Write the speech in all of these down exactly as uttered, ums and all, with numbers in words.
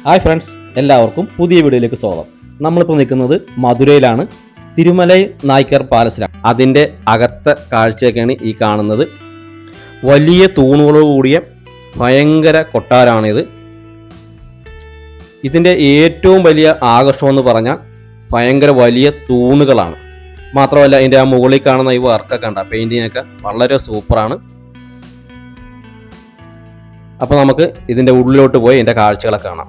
Hi friends, എല്ലാവർക്കും പുതിയ വീഡിയോയിലേക്ക് സ്വാഗതം. നമ്മളിപ്പോൾ നിൽക്കുന്നത് മധുരയിലാണ്, തിരുമലൈ നായ്ക്കർ പാലസിലാണ്. അതിൻ്റെ അകത്തെ കാഴ്ചയൊക്കെയാണ് ഈ കാണുന്നത്. വലിയ തൂണുകളോട് കൂടിയ ഭയങ്കര കൊട്ടാരമാണിത്. ഇതിൻ്റെ ഏറ്റവും വലിയ ആകർഷണം എന്ന് പറഞ്ഞാൽ ഭയങ്കര വലിയ തൂണുകളാണ്. മാത്രമല്ല ഇതിൻ്റെ ആ മുകളിൽ കാണുന്ന ഈ വർക്കൊക്കെ ഉണ്ട്, പെയിൻറ്റിങ്ങൊക്കെ വളരെ സൂപ്പറാണ്. അപ്പോൾ നമുക്ക് ഇതിൻ്റെ ഉള്ളിലോട്ട് പോയി ഇതിൻ്റെ കാഴ്ചകളൊക്കെ കാണാം.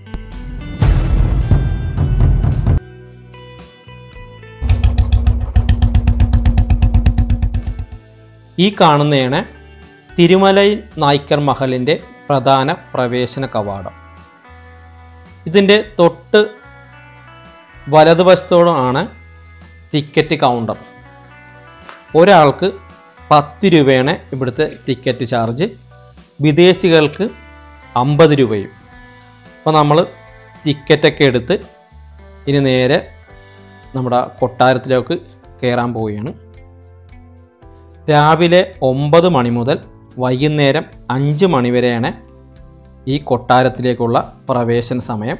ഈ കാണുന്നതാണ് തിരുമലൈ നായ്ക്കർ മഹലിൻ്റെ പ്രധാന പ്രവേശന കവാടം. ഇതിൻ്റെ തൊട്ട് വലതുവശത്തോടാണ് ടിക്കറ്റ് കൗണ്ടർ. ഒരാൾക്ക് പത്ത് രൂപയാണ് ഇവിടുത്തെ ടിക്കറ്റ് ചാർജ്, വിദേശികൾക്ക് അമ്പത് രൂപയും. അപ്പോൾ നമ്മൾ ടിക്കറ്റൊക്കെ എടുത്ത് ഇനി നേരെ നമ്മുടെ കൊട്ടാരത്തിലേക്ക് കയറാൻ പോവുകയാണ്. രാവിലെ ഒമ്പത് മണി മുതൽ വൈകുന്നേരം അഞ്ച് മണി വരെയാണ് ഈ കൊട്ടാരത്തിലേക്കുള്ള പ്രവേശന സമയം.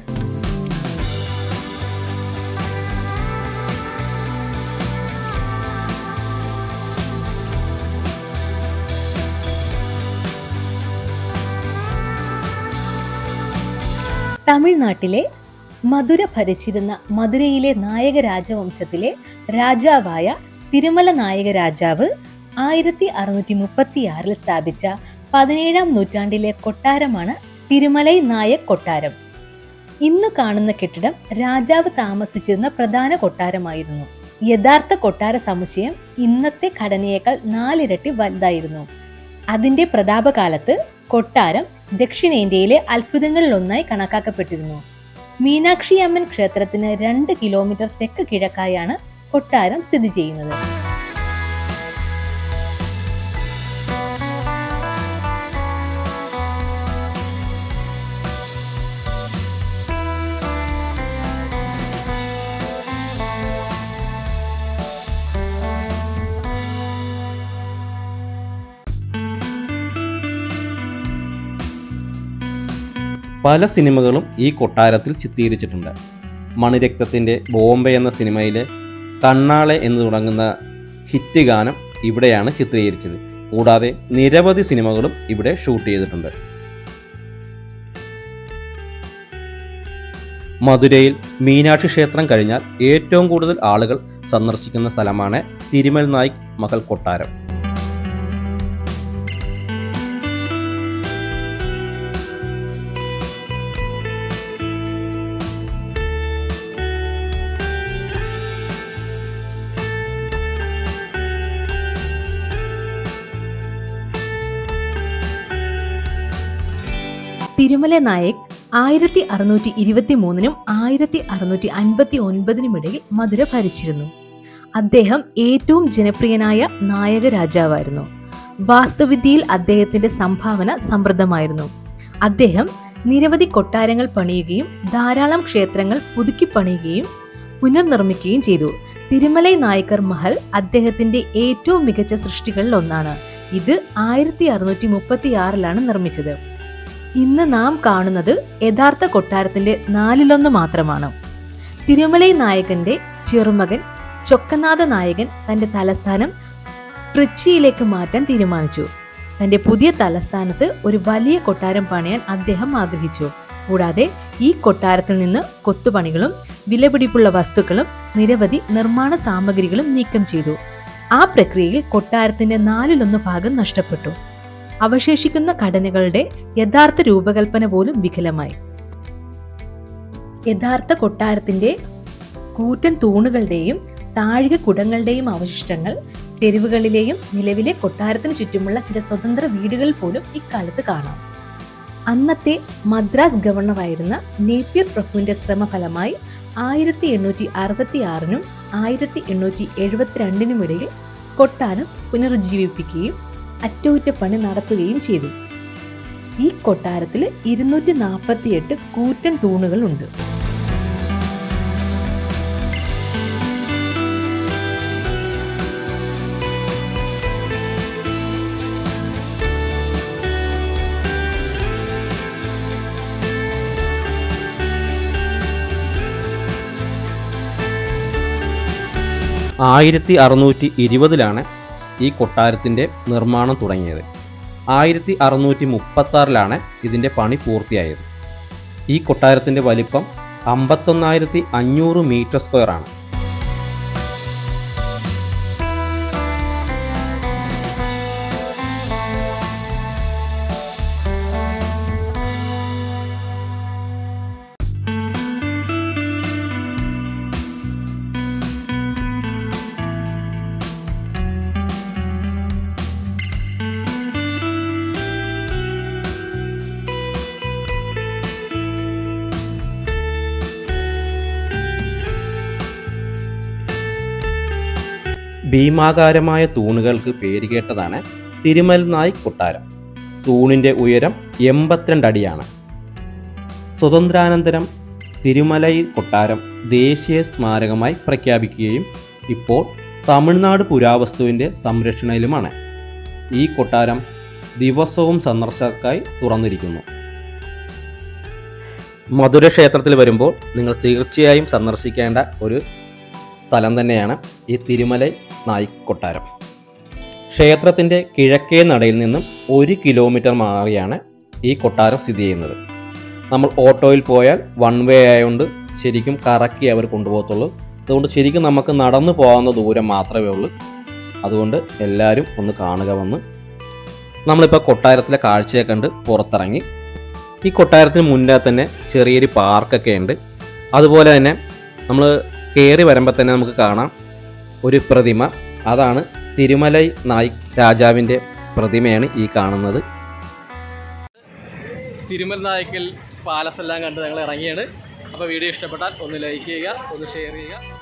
തമിഴ്നാട്ടിലെ മധുര ഭരിച്ചിരുന്ന മധുരയിലെ നായക രാജവംശത്തിലെ രാജാവായ തിരുമല നായക രാജാവ് ആയിരത്തി അറുന്നൂറ്റി മുപ്പത്തി ആറിൽ സ്ഥാപിച്ച പതിനേഴാം നൂറ്റാണ്ടിലെ കൊട്ടാരമാണ് തിരുമലൈ നായക് കൊട്ടാരം. ഇന്ന് കാണുന്ന കെട്ടിടം രാജാവ് താമസിച്ചിരുന്ന പ്രധാന കൊട്ടാരമായിരുന്നു. യഥാർത്ഥ കൊട്ടാര സമുച്ചയം ഇന്നത്തെ ഘടനയേക്കാൾ നാലിരട്ടി വലുതായിരുന്നു. അതിന്റെ പ്രതാപകാലത്ത് കൊട്ടാരം ദക്ഷിണേന്ത്യയിലെ അത്ഭുതങ്ങളിലൊന്നായി കണക്കാക്കപ്പെട്ടിരുന്നു. മീനാക്ഷി അമ്മൻ ക്ഷേത്രത്തിന് രണ്ട് കിലോമീറ്റർ തെക്ക് കിഴക്കായാണ് കൊട്ടാരം സ്ഥിതി ചെയ്യുന്നത്. പല സിനിമകളും ഈ കൊട്ടാരത്തിൽ ചിത്രീകരിച്ചിട്ടുണ്ട്. മണിരക്തത്തിൻ്റെ ബോംബെ എന്ന സിനിമയിലെ കണ്ണാളെ എന്ന് തുടങ്ങുന്ന ഹിറ്റ് ഗാനം ഇവിടെയാണ് ചിത്രീകരിച്ചത്. കൂടാതെ നിരവധി സിനിമകളും ഇവിടെ ഷൂട്ട് ചെയ്തിട്ടുണ്ട്. മധുരയിൽ മീനാക്ഷി ക്ഷേത്രം കഴിഞ്ഞാൽ ഏറ്റവും കൂടുതൽ ആളുകൾ സന്ദർശിക്കുന്ന സ്ഥലമാണ് തിരുമൽ നായ്ക് മഹൽ കൊട്ടാരം. തിരുമല നായക് ആയിരത്തി അറുന്നൂറ്റി ഇരുപത്തി മൂന്നിനും ആയിരത്തി അറുന്നൂറ്റി അൻപത്തി ഒൻപതിനും ഇടയിൽ മധുര ഭരിച്ചിരുന്നു. അദ്ദേഹം ഏറ്റവും ജനപ്രിയനായ നായക രാജാവായിരുന്നു. വാസ്തുവിദ്യയിൽ അദ്ദേഹത്തിന്റെ സംഭാവന സമൃദ്ധമായിരുന്നു. അദ്ദേഹം നിരവധി കൊട്ടാരങ്ങൾ പണിയുകയും ധാരാളം ക്ഷേത്രങ്ങൾ പുതുക്കി പണിയുകയും പുനർനിർമ്മിക്കുകയും ചെയ്തു. തിരുമലൈ നായ്ക്കർ മഹൽ അദ്ദേഹത്തിന്റെ ഏറ്റവും മികച്ച സൃഷ്ടികളിൽ ഒന്നാണ്. ഇത് ആയിരത്തി അറുന്നൂറ്റി മുപ്പത്തി ആറിലാണ് നിർമ്മിച്ചത്. ഇന്ന് നാം കാണുന്നത് യഥാർത്ഥ കൊട്ടാരത്തിന്റെ നാലിലൊന്ന് മാത്രമാണ്. തിരുമലൈ നായകന്റെ ചെറുമകൻ ചൊക്കനാഥ നായകൻ തന്റെ തലസ്ഥാനം ട്രിച്ചിയിലേക്ക് മാറ്റാൻ തീരുമാനിച്ചു. തന്റെ പുതിയ തലസ്ഥാനത്ത് ഒരു വലിയ കൊട്ടാരം പണിയാൻ അദ്ദേഹം ആഗ്രഹിച്ചു. കൂടാതെ ഈ കൊട്ടാരത്തിൽ നിന്ന് കൊത്തുപണികളും വിലപിടിപ്പുള്ള വസ്തുക്കളും നിരവധി നിർമ്മാണ സാമഗ്രികളും നീക്കം ചെയ്തു. ആ പ്രക്രിയയിൽ കൊട്ടാരത്തിന്റെ നാലിലൊന്ന് ഭാഗം നഷ്ടപ്പെട്ടു. അവശേഷിക്കുന്ന ഘടനകളുടെ യഥാർത്ഥ രൂപകൽപ്പന പോലും വികലമായി. യഥാർത്ഥ കൊട്ടാരത്തിന്റെ കൂറ്റൻ തൂണുകളുടെയും താഴിക കുടങ്ങളുടെയും അവശിഷ്ടങ്ങൾ തെരുവുകളിലെയും നിലവിലെ കൊട്ടാരത്തിന് ചുറ്റുമുള്ള ചില സ്വതന്ത്ര വീടുകളിൽ പോലും ഇക്കാലത്ത് കാണാം. അന്നത്തെ മദ്രാസ് ഗവർണറായിരുന്ന നേപ്പിയർ പ്രഭുവിന്റെ ശ്രമഫലമായി ആയിരത്തി എണ്ണൂറ്റി അറുപത്തി ആറിനും ആയിരത്തി എണ്ണൂറ്റി എഴുപത്തിരണ്ടിനും ഇടയിൽ കൊട്ടാരം പുനരുജ്ജീവിപ്പിക്കുകയും അറ്റകുറ്റപ്പണി നടത്തുകയും ചെയ്തു. ഈ കൊട്ടാരത്തിൽ ഇരുന്നൂറ്റി നാൽപ്പത്തി എട്ട് കൂറ്റൻ തൂണുകൾ ഉണ്ട്. ആയിരത്തി അറുന്നൂറ്റി ഇരുപതിലാണ് ഈ കൊട്ടാരത്തിൻ്റെ നിർമ്മാണം തുടങ്ങിയത്. ആയിരത്തി അറുന്നൂറ്റി മുപ്പത്തി ആറിലാണ് ഇതിൻ്റെ പണി പൂർത്തിയായത്. ഈ കൊട്ടാരത്തിൻ്റെ വലിപ്പം അമ്പത്തൊന്നായിരത്തി അഞ്ഞൂറ് മീറ്റർ സ്ക്വയർ ആണ്. ഭീമാകാരമായ തൂണുകൾക്ക് പേരുകേട്ടതാണ് തിരുമൽ നായ് കൊട്ടാരം. തൂണിൻ്റെ ഉയരം എൺപത്തിരണ്ട് അടിയാണ്. സ്വതന്ത്രാനന്തരം തിരുമലൈ കൊട്ടാരം ദേശീയ സ്മാരകമായി പ്രഖ്യാപിക്കുകയും ഇപ്പോൾ തമിഴ്നാട് പുരാവസ്തുവിൻ്റെ സംരക്ഷണയിലുമാണ്. ഈ കൊട്ടാരം ദിവസവും സന്ദർശകർക്കായി തുറന്നിരിക്കുന്നു. മധുര ക്ഷേത്രത്തിൽ വരുമ്പോൾ നിങ്ങൾ തീർച്ചയായും സന്ദർശിക്കേണ്ട ഒരു സ്ഥലം തന്നെയാണ് ഈ തിരുമലൈ നായ് കൊട്ടാരം. ക്ഷേത്രത്തിൻ്റെ കിഴക്കേ നടയിൽ നിന്നും ഒരു കിലോമീറ്റർ മാറിയാണ് ഈ കൊട്ടാരം സ്ഥിതി ചെയ്യുന്നത്. നമ്മൾ ഓട്ടോയിൽ പോയാൽ വൺ വേ ആയതുകൊണ്ട് ശരിക്കും കറക്കി അവർ കൊണ്ടുപോകത്തുള്ളൂ. അതുകൊണ്ട് ശരിക്കും നമുക്ക് നടന്നു പോകാവുന്ന ദൂരം മാത്രമേ ഉള്ളൂ. അതുകൊണ്ട് എല്ലാവരും ഒന്ന് കാണുക വന്ന്. നമ്മളിപ്പോൾ കൊട്ടാരത്തിലെ കാഴ്ചയെ കണ്ട് പുറത്തിറങ്ങി. ഈ കൊട്ടാരത്തിന് മുന്നേ തന്നെ ചെറിയൊരു പാർക്കൊക്കെ ഉണ്ട്. അതുപോലെ തന്നെ നമ്മൾ കയറി വരുമ്പോൾ തന്നെ നമുക്ക് കാണാം ഒരു പ്രതിമ. അതാണ് തിരുമലൈ നായ് രാജാവിൻ്റെ പ്രതിമയാണ് ഈ കാണുന്നത്. തിരുമൽ നായ്ക്കൽ പാലസ് എല്ലാം കണ്ട് ഞങ്ങൾ ഇറങ്ങിയാണ്. അപ്പോൾ വീഡിയോ ഇഷ്ടപ്പെട്ടാൽ ഒന്ന് ലൈക്ക് ചെയ്യുക, ഒന്ന് ഷെയർ ചെയ്യുക.